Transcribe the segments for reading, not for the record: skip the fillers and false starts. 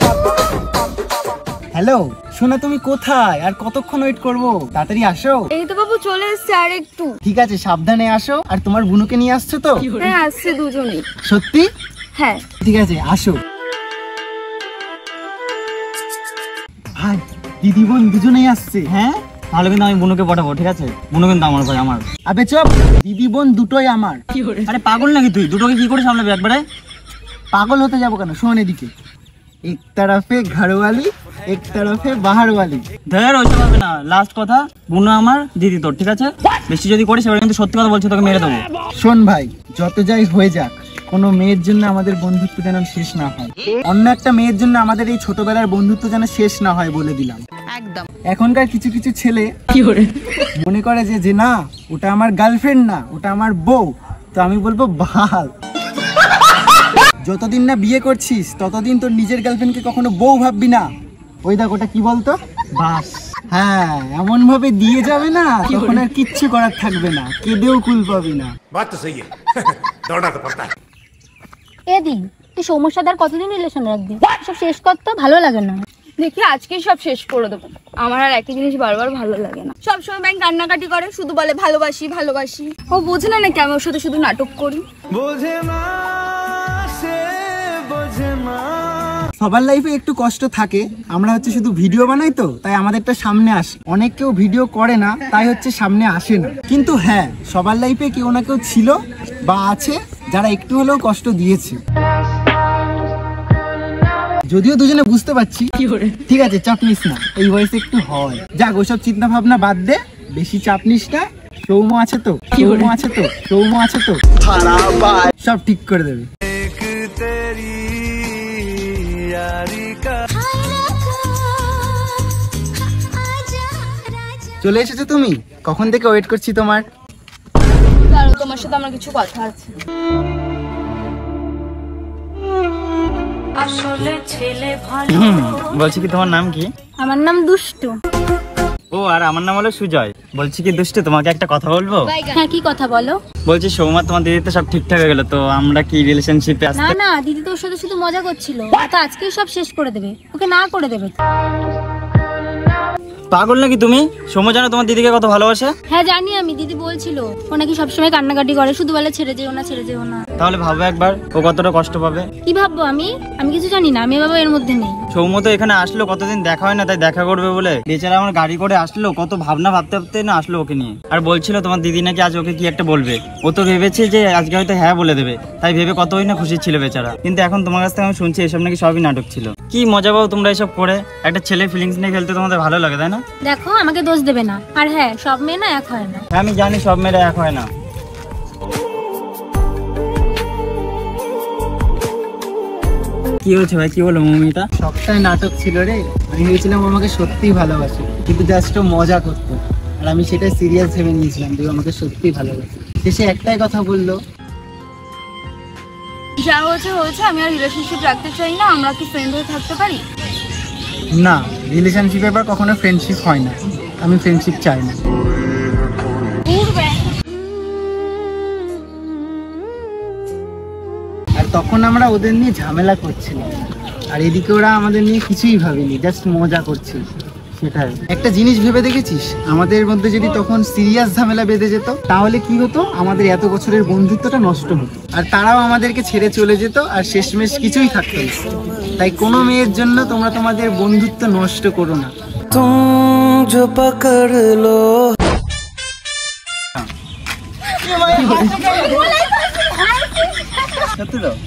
Hello, শোনা তুমি কোথায় আর কতক্ষণ ওয়েট করবো? তাড়াতাড়ি আসো। এই তো বাবু চলে এসছে, আর একটু। ঠিক আছে, সাবধানে আসো। আর তোমার বুনুকে নিয়ে আসছো তো? হ্যাঁ আসছে দুজনেই। সত্যি? হ্যাঁ ঠিক আছে, আসো। ভাই, দিদি বোন দুজনেই আসছে। হ্যাঁ, তাহলে কিন্তু আমি বুনুকে পাঠাবো, ঠিক আছে? বুনু কিন্তু আমার ভাই, আমার। আবে চুপ, দিদি বোন দুটোই আমার। আরে পাগল নাকি তুই? দুটোকে কি করে সামলাবি একবারে? পাগল হতে যাবো কেন? শোন এদিকে, এক তরফে ঘরওয়ালি এক তরফে বাহারওয়ালি। ধর ওইসব হবে না, লাস্ট কথা, বুনু আমার, দিদি তোর, ঠিক আছে? বেশি যদি করিস এবার কিন্তু সত্যি কথা বলছি, তোকে মেরে দেবো। শোন ভাই, যত যাই হয়ে যাক, কোনো মেয়ের জন্য আমাদের বন্ধুত্ব যেন শেষ না হয়। অন্য একটা মেয়ের জন্য আমাদের এই ছোটবেলার বন্ধুত্ব যেন শেষ না হয় বলে দিলাম। একদম। এখনকার কিছু কিছু ছেলে মনে করে যে না, ওটা আমার গার্লফ্রেন্ড না, ওটা আমার বউ। তো আমি বলবো ভাল, যতদিন না বিয়ে করছিস ততদিন তোর নিজের গার্লফ্রেন্ডকে কখনো বউ ভাববি না। ওই দেখ, ওটা কি বলতো? বাস। হ্যাঁ, এমন ভাবে দিয়ে যাবে না, তখন আর কিচ্ছু করার থাকবে না, কেঁদেও কুল পাবি না। बात तो सही है दौड़ना तो पड़ता है। এদি, তুই সৌম্যর সাথে আর কতদিন রিলেশন রাখবি? সব শেষ করতে ভালো লাগে না। দেখি আজকে সব শেষ করে দেবো। আমার আর একই জিনিস বারবার ভালো লাগে না। সব সময় ব্যাংক কান্নাকাটি করে, শুধু বলে ভালোবাসি ভালোবাসি। ও বোঝে না নাকি আমি ওর সাথে শুধু নাটক করি। সবার লাইফে একটু কষ্ট থাকে। আমরা হচ্ছে শুধু ভিডিও বানাই তো, তাই আমাদেরটা সামনে আসে। অনেক কেউ ভিডিও করে না, তাই হচ্ছে সামনে আসে না। কিন্তু হ্যাঁ, সবার লাইফে কেউ না কেউ ছিল বা আছে যারা একটু হলেও কষ্ট দিয়েছে। যদিও দুজনে বুঝতে পারছি। ঠিক আছে, চাপ নিস না, এই বয়সে একটু হয়। যাক, ওইসব চিন্তা ভাবনা বাদ দে, বেশি চাপ নিস না। সৌম্য আছে তো, সৌম্য আছে তো, সৌম্য আছে তো, সব ঠিক করে দেবে। চলে এসেছো তুমি? কখন থেকে ওয়েট করছি তোমার। কারণ তোমার সাথে আমার কিছু কথা আছে। বলছি কি তোমার নাম কি? আমার নাম দুষ্টু। ও, আর আমার নাম হলো সুজয়। বলছি কি দুষ্টু, তোমাকে একটা কথা বলবো? হ্যাঁ, কি কথা বলো? বলছি সৌমা তোমার দিদি তো সব ঠিকঠাক হয়ে গেল, তো আমরা কি রিলেশনশিপে না আসতে? না, দিদি তোর সাথে শুধু মজা করছিল, তো আজকেই সব শেষ করে দেবে, ওকে না করে দেবে। পাগল নাকি তুমি? সৌম্য জানো তোমার দিদিকে কত ভালোবাসে? হ্যাঁ জানি আমি, দিদি বলছিল ও নাকি সবসময় কান্নাকাটি করে, শুধু বলে ছেড়ে যেও না ছেড়ে যেও না। তাহলে ভাবো একবার, ও কতটা কষ্ট পাবে। কি ভাববো আমি? আমি কিছু জানি না, আমি বাবা এর মধ্যে নেই। সৌম্য তো এখানে আসলো, কতদিন দেখা হয় না, তাই দেখা করবে বলে বেচারা আমার গাড়ি করে আসলো, কত ভাবনা ভাবতে ভাবতে না আসলো ওকে নিয়ে। আর বলছিল তোমার দিদি নাকি আজ ওকে কি একটা বলবে। ও তো ভেবেছে যে আজকে হয়তো হ্যাঁ বলে দেবে, তাই ভেবে কতই না খুশি ছিল বেচারা। কিন্তু এখন তোমার কাছ থেকে আমি শুনছি এসব নাকি সবই নাটক ছিল। কি মজা পাও তোমরা এসব করে? একটা ছেলে ফিলিংস নিয়ে খেলতে তোমাদের ভালো লাগে, তাই না? দেখো, আমাকে দোষ দেবে না। আর হ্যাঁ, সব মেয়ে না এক হয় না। আমি জানি সব মেয়েরা এক হয় না। কি হয়েছে ভাই, কি বলো মমিতা? সবটাই নাটক ছিল রে। আমি ভেবেছিলাম ও আমাকে সত্যিই ভালোবাসে, কিন্তু জাস্ট ও মজা করতো। আর আমি সেটা সিরিয়াস ভেবে নিয়েছিলাম যে ও আমাকে সত্যিই ভালোবাসে। শেষে একটাই কথা বললো, যা হয়েছে হয়েছে, আমি আর রিলেশনশিপ রাখতে চাই না। আমরা কি ফ্রেন্ড হয়ে থাকতে পারি? না, রিলেশনশিপে আবার কখনো ফ্রেন্ডশিপ হয় না। আমি ফ্রেন্ডশিপ চাই না। আর তখন আমরা ওদের নিয়ে ঝামেলা করছিলাম, আর এদিকে ওরা আমাদের নিয়ে কিছুই ভাবেনি, জাস্ট মজা করছিল। সেটাই একটা জিনিস ভেবে দেখেছিস, আমাদের মধ্যে যদি তখন সিরিয়াস ঝামেলা বেঁধে যেত, তাহলে কি হতো? আমাদের এত বছরের বন্ধুত্বটা নষ্ট হতো, আর তারাও আমাদেরকে ছেড়ে চলে যেত, আর শেষমেশ কিছুই থাকতো না। তাই কোনো মেয়ের জন্য তোমরা তোমাদের বন্ধুত্ব নষ্ট করো না। जो पकड़ लो সত্যি তো?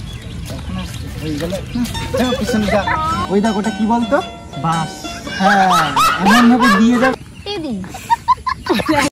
ওই দেখ, ওটা কি বলতো? বাস। হ্যাঁ, এমন ভাবে দিয়ে যাবে। এদি